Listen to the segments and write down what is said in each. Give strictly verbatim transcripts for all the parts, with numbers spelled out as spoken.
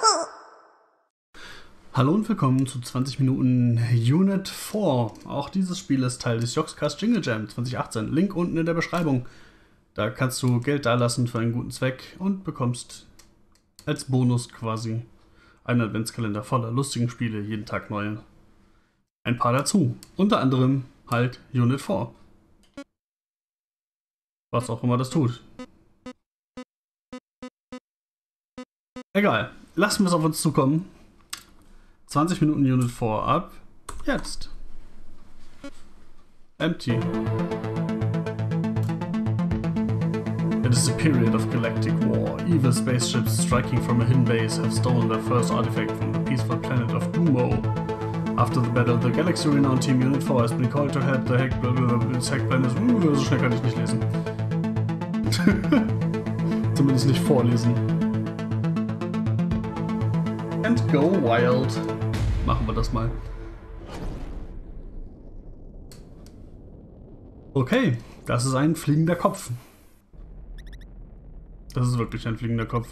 Hallo und willkommen zu zwanzig Minuten Unit vier. Auch dieses Spiel ist Teil des Yogscast Jingle Jam zwanzig achtzehn. Link unten in der Beschreibung. Da kannst du Geld dalassen für einen guten Zweck und bekommst als Bonus quasi einen Adventskalender voller lustigen Spiele, jeden Tag neue. Ein paar dazu. Unter anderem halt Unit vier. Was auch immer das tut. Egal. Lassen wir es auf uns zukommen. zwanzig Minuten Unit vier ab. Jetzt. Empty. It is a period of galactic war. Evil spaceships striking from a hidden base have stolen their first artifact from the peaceful planet of Dumo. After the battle, the galaxy-renowned Team Unit vier has been called to head the Hack Planet. Uh, so schnell kann ich nicht lesen. Zumindest nicht vorlesen. And go wild. Machen wir das mal. Okay, das ist ein fliegender Kopf. Das ist wirklich ein fliegender Kopf.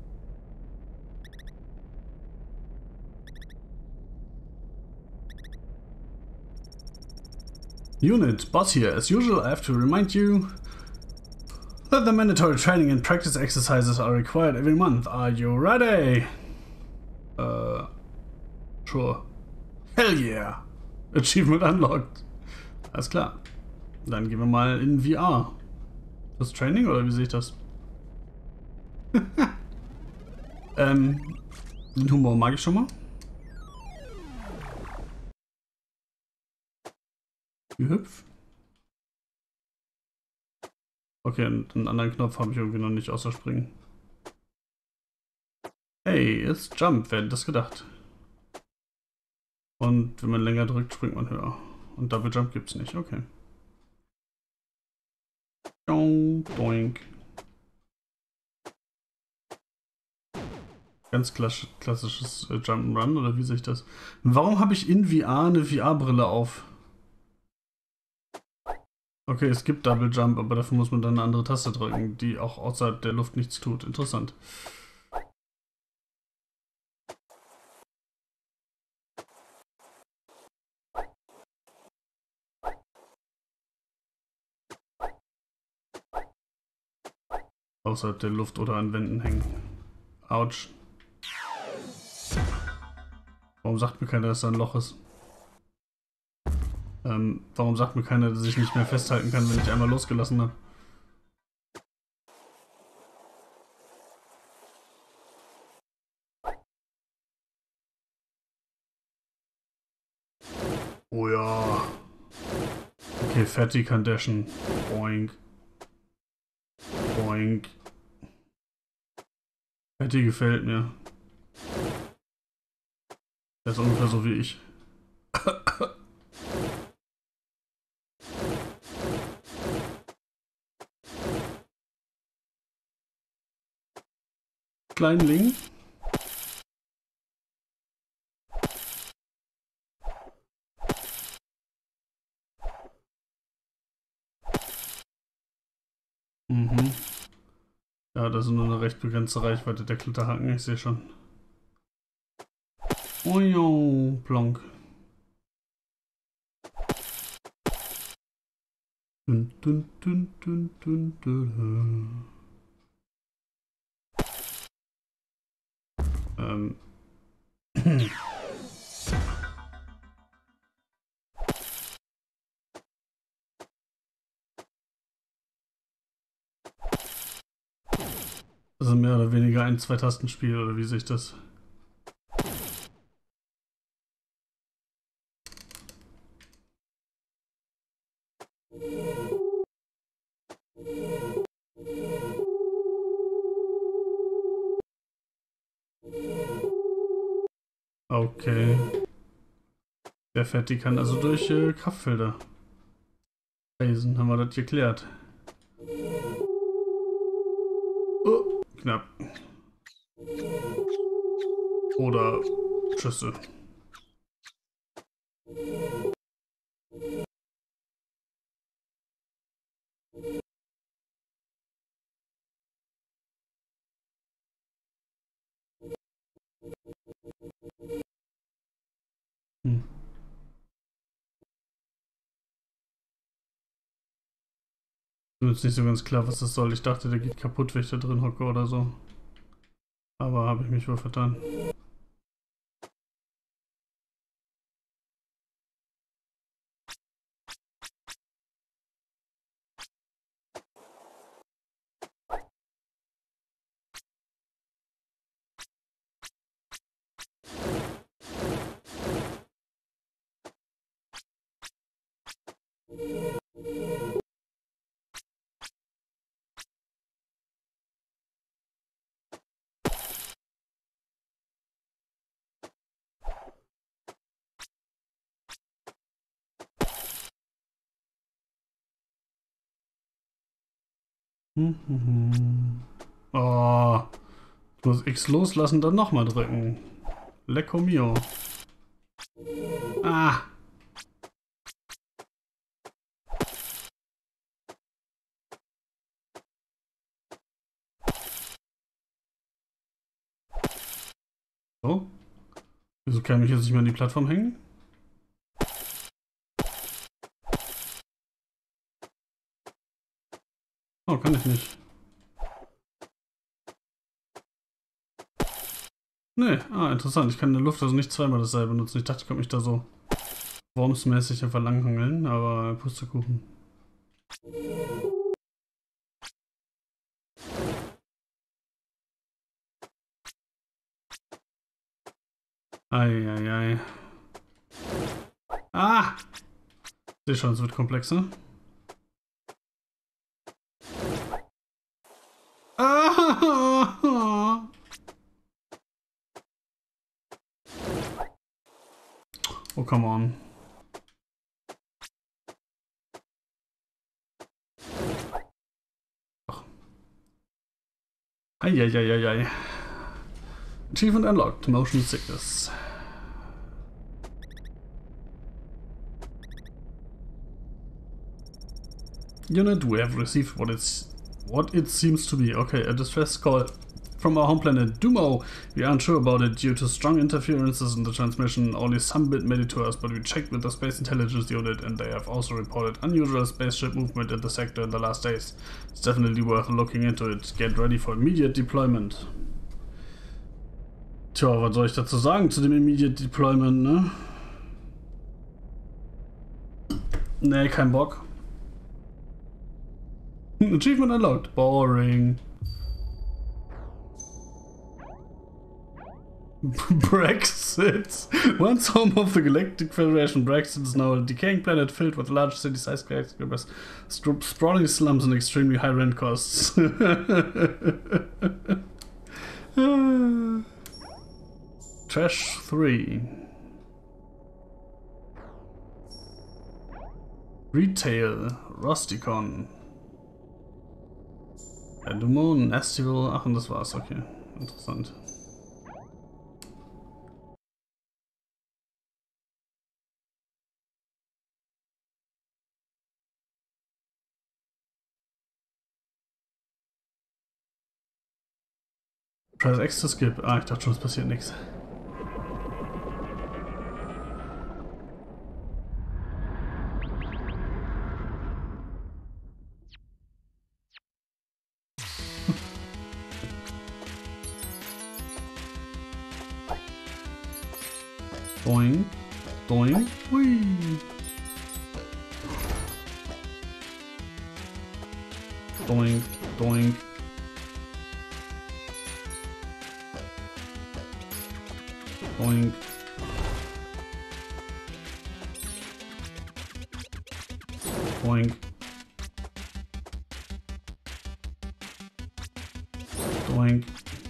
Unit, Boss here. As usual, I have to remind you that the mandatory training and practice exercises are required every month. Are you ready? Uh, sure. Hell yeah! Achievement unlocked. Alles klar. Dann gehen wir mal in V R. Das Training oder wie sehe ich das? ähm, den Humor mag ich schon mal. Hüpf. Okay, und einen anderen Knopf habe ich irgendwie noch nicht außer Springen. Hey, ist Jump, wer hätte das gedacht? Und wenn man länger drückt, springt man höher. Und Double Jump gibt's nicht, okay. Doink. Ganz klassisches äh, Jump'n'Run, oder wie sehe ich das? Warum habe ich in V R eine V R-Brille auf? Okay, es gibt Double Jump, aber dafür muss man dann eine andere Taste drücken, die auch außerhalb der Luft nichts tut. Interessant. Außerhalb der Luft oder an Wänden hängen. Autsch. Warum sagt mir keiner, dass da ein Loch ist? Ähm, warum sagt mir keiner, dass ich nicht mehr festhalten kann, wenn ich einmal losgelassen habe? Oh ja. Okay, Fatty Condition. Boink. Boink. Fatty gefällt mir. Der ist ungefähr so wie ich. Kleinling. Mhm. Ja, das ist nur eine recht begrenzte Reichweite der Klitterhaken, ich sehe schon. Oh jo, plonk. Dun, dun, dun, dun, dun, dun. Ähm. Also mehr oder weniger ein Zwei-Tasten-Spiel, oder wie sehe ich das? Okay. Der Fatty kann also durch äh, Kraftfelder reisen. Haben wir das geklärt. Oh, knapp. Oder Schüsse. jetzt nicht so ganz klar, was das soll. Ich dachte, der geht kaputt, wenn ich da drin hocke oder so. Aber habe ich mich wohl vertan. Oh, ich muss X loslassen, dann nochmal drücken. Lecco mio. Ah. So. Wieso kann ich jetzt nicht mehr an die Plattform hängen? Oh, kann ich nicht. Nee, ah, interessant. Ich kann in der Luft also nicht zweimal dasselbe benutzen. Ich dachte, ich könnte mich da so wormsmäßig einfach langhangeln, aber Pustekuchen. Eieiei. Ah! Ich sehe schon, es wird komplexer. Ah! Oh, come on. Eieieiei. Achievement unlocked. Motion sickness. Unit, we have received what it's what it seems to be. Okay, a distress call from our home planet Dumo. We aren't sure about it due to strong interferences in the transmission. Only some bit made it to us, but we checked with the Space Intelligence Unit and they have also reported unusual spaceship movement in the sector in the last days. It's definitely worth looking into it. Get ready for immediate deployment. Tja, was soll ich dazu sagen zu dem Immediate Deployment, ne? Nee, kein Bock. Achievement unlocked. Boring. Brexit. Once home of the Galactic Federation, Brexit is now a decaying planet filled with large city-sized skyscrapers, sprawling slums, and extremely high rent costs. Trash three. Retail. Rusticon. Dumont, Estival. Ach, und das war's. Okay. Interessant. Press X to skip. Ah, ich dachte schon, es passiert nichts. Doing, doing, hui. Doing, doing. Doing. Doing. Doing.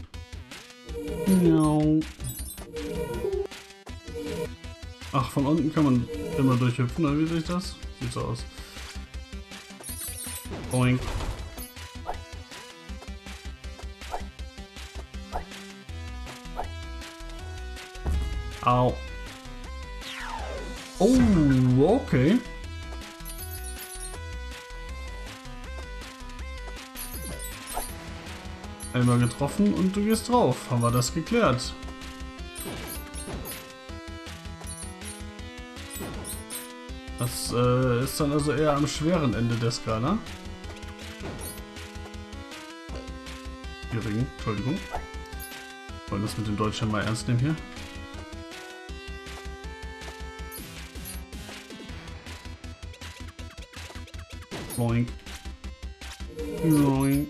No. Ach, von unten kann man immer durchhüpfen, oder wie sehe ich das? Sieht so aus. Boing. Au. Oh, okay. Einmal getroffen und du gehst drauf. Haben wir das geklärt. Das äh, ist dann also eher am schweren Ende der Skala. gering. Entschuldigung. Wollen das mit dem Deutschen mal ernst nehmen hier? Boing. Boing.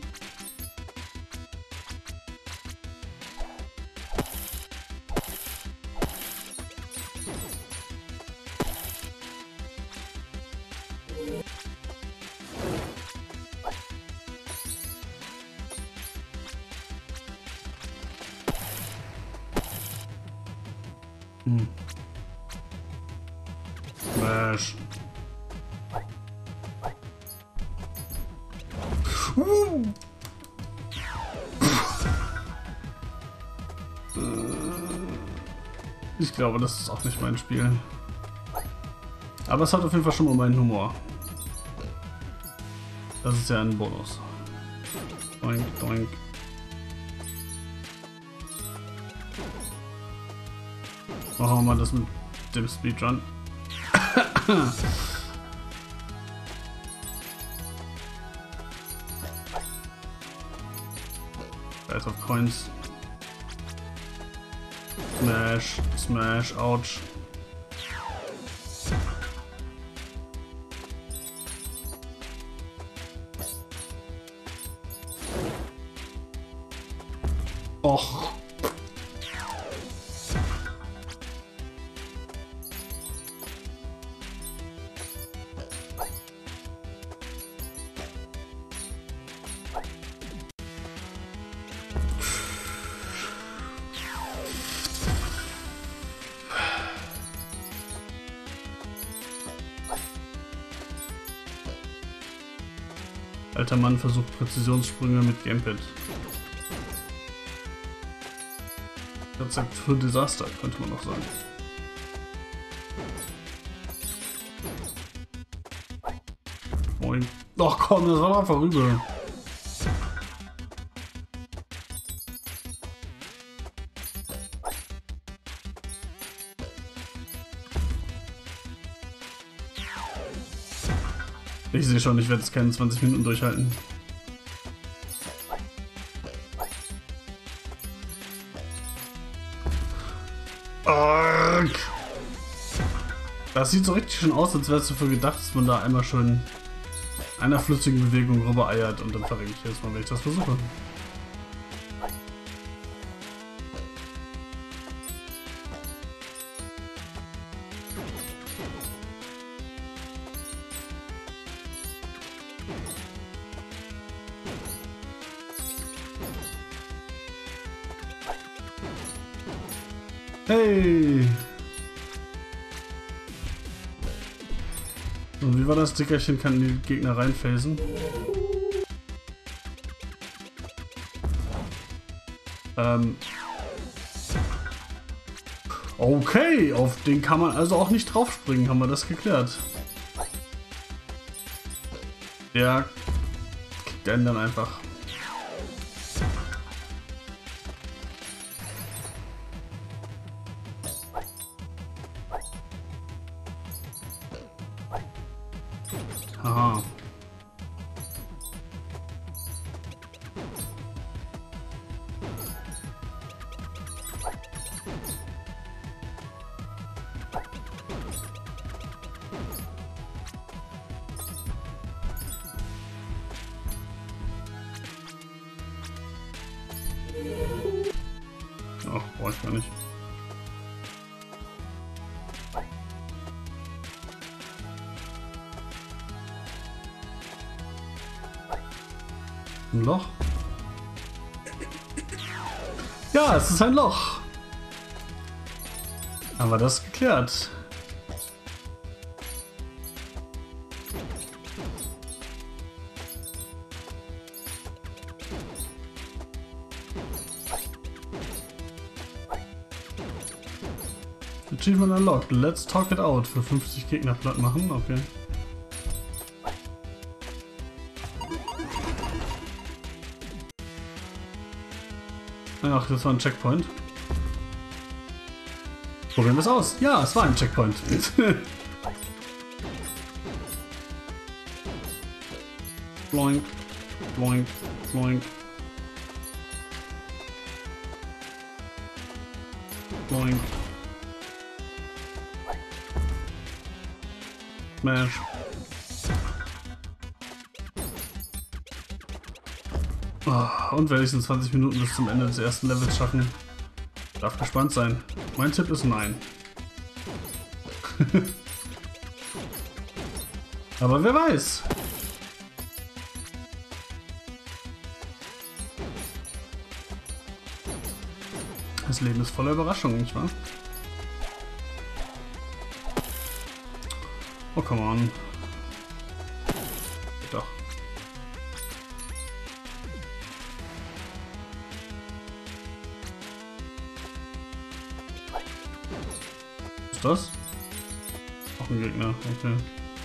Hm. Smash. Uh. Ich glaube, das ist auch nicht mein Spiel. Aber es hat auf jeden Fall schon mal meinen Humor. Das ist ja ein Bonus. Doink, doink. Machen wir mal das mit dem Speedrun. Rise of Coins. Smash, smash, ouch. Och. Alter Mann versucht Präzisionssprünge mit Gamepad. Rezept für Desaster, könnte man noch sagen. Moin. Doch komm, das war doch vorüber. Ich sehe schon, ich werde es keine zwanzig Minuten durchhalten. Das sieht so richtig schon aus, als wäre es dafür gedacht, dass man da einmal schon einer flüssigen Bewegung rüber eiert und dann verrecke ich jetzt mal, wenn ich das versuche. Hey! Und wie war das? Dickerchen kann die Gegner reinphasen. Ähm. Okay, auf den kann man also auch nicht draufspringen, haben wir das geklärt. Der kickt einen dann einfach. Aha. Ach, brauche ich gar nicht. Ein Loch? Ja, es ist ein Loch. Haben wir das geklärt? Achievement unlocked. Let's talk it out. Für fünfzig Gegner platt machen. Okay. Ach, das war ein Checkpoint. Probieren wir es aus. Ja, es war ein Checkpoint. Bloink, bloink, bloink. Boing. Smash. Oh, und werde ich es in zwanzig Minuten bis zum Ende des ersten Levels schaffen? Darf gespannt sein. Mein Tipp ist nein. Aber wer weiß? Das Leben ist voller Überraschungen, nicht wahr? Oh, come on. Doch. Ist das? Auch ein Gegner, okay.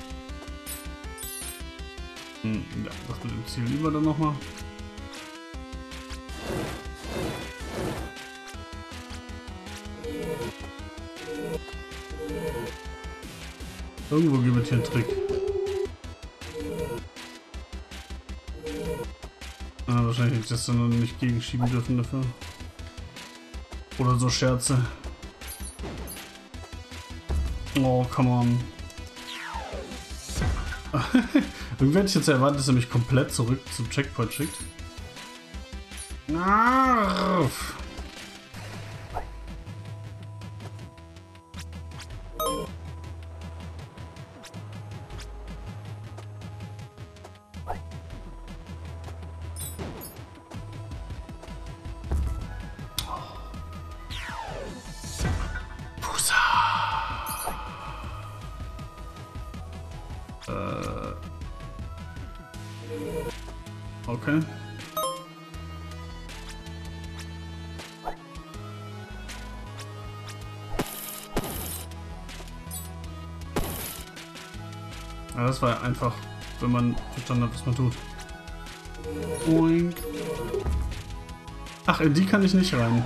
Hm, ja, das mit dem Ziel lieber dann nochmal. Irgendwo gibt es hier einen Trick. Ah, wahrscheinlich hätte ich das dann nicht gegenschieben dürfen dafür. Oder so Scherze. Oh, come on. Irgendwie hätte ich jetzt erwartet, dass er mich komplett zurück zum Checkpoint schickt. Arf. Okay. Ja, das war einfach, wenn man verstanden hat, was man tut. Oink. Ach, in die kann ich nicht rein.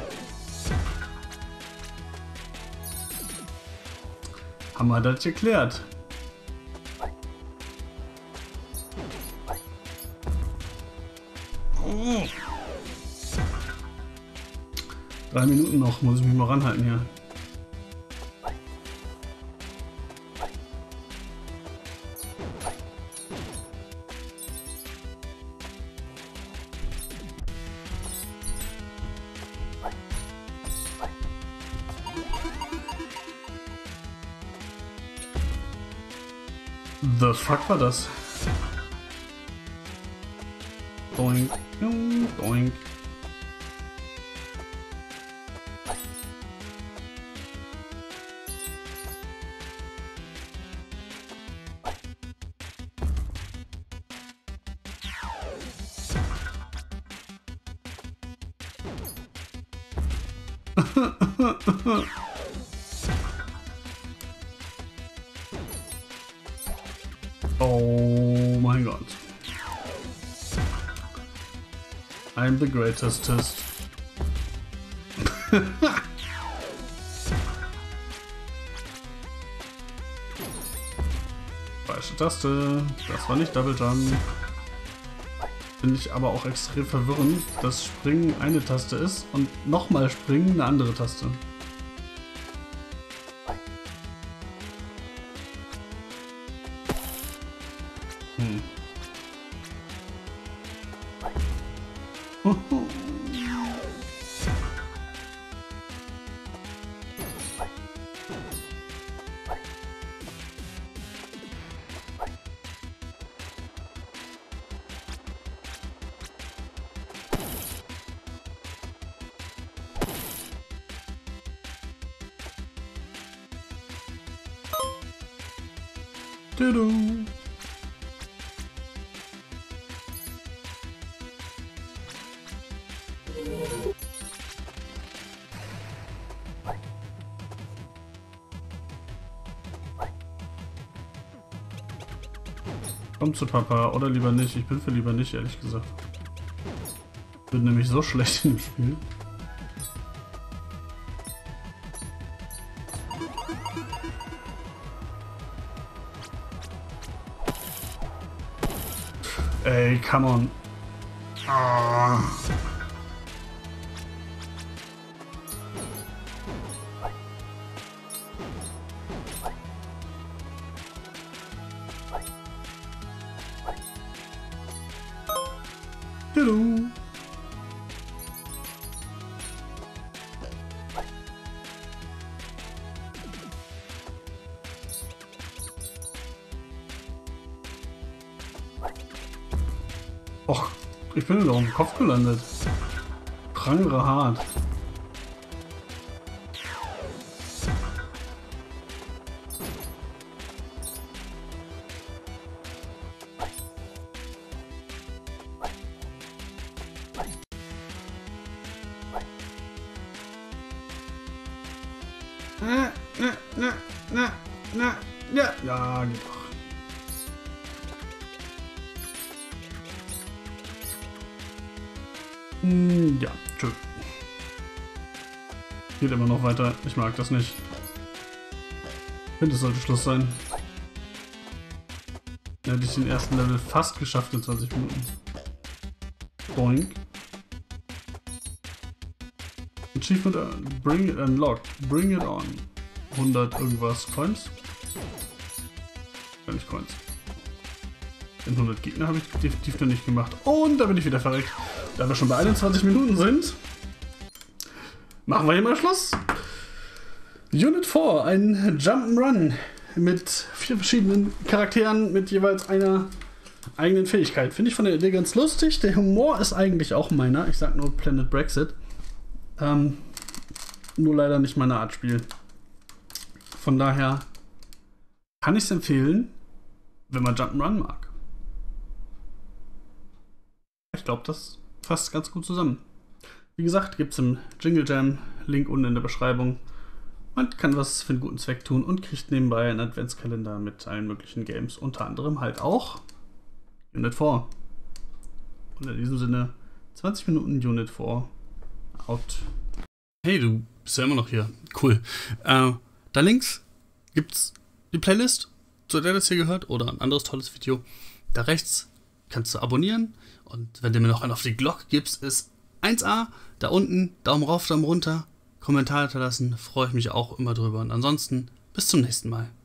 Haben wir das geklärt? Drei Minuten noch, muss ich mich mal ranhalten hier. The fuck war das? Doink, doink. Oh mein Gott. I'm the greatest. Falsche Taste. Das war nicht Double Jump. Finde ich aber auch extrem verwirrend, dass Springen eine Taste ist und nochmal Springen eine andere Taste. Hm. Du-du. Komm zu Papa, oder lieber nicht. Ich bin für lieber nicht, ehrlich gesagt. Ich bin nämlich so schlecht im Spiel. Ey, come on. Ah. Tschüss. Och, ich bin wieder auf dem Kopf gelandet. Prangere hart. Na, na, na, na, na, ja, ja, geht doch. Hm, ja, tschö. Geht immer noch weiter. Ich mag das nicht. Ich finde, es sollte Schluss sein. Da hätte ich den ersten Level fast geschafft in zwanzig Minuten. Boink. Achievement uh, Bring it unlocked. Bring it on. hundert irgendwas Coins. Gar nicht Coins. Den hundert Gegner habe ich definitiv noch nicht gemacht. Und da bin ich wieder verreckt. Da wir schon bei einundzwanzig Minuten sind, machen wir hier mal Schluss. Unit vier, ein Jump'n'Run mit vier verschiedenen Charakteren mit jeweils einer eigenen Fähigkeit. Finde ich von der Idee ganz lustig. Der Humor ist eigentlich auch meiner. Ich sag nur Planet Brexit. Ähm, nur leider nicht meine Art Spiel. Von daher kann ich es empfehlen, wenn man Jump'n'Run mag. Ich glaube, das fasst ganz gut zusammen. Wie gesagt, gibt es im Jingle Jam, Link unten in der Beschreibung. Man kann was für einen guten Zweck tun und kriegt nebenbei einen Adventskalender mit allen möglichen Games, unter anderem halt auch Unit vier. Und in diesem Sinne, zwanzig Minuten Unit vier out. Hey, du bist ja immer noch hier. Cool. Äh, da links gibt's die Playlist, zu der das hier gehört, oder ein anderes tolles Video. Da rechts kannst du abonnieren. Und wenn du mir noch einen auf die Glocke gibst, ist eins a. Da unten, Daumen rauf, Daumen runter, Kommentar hinterlassen, freue ich mich auch immer drüber. Und ansonsten, bis zum nächsten Mal.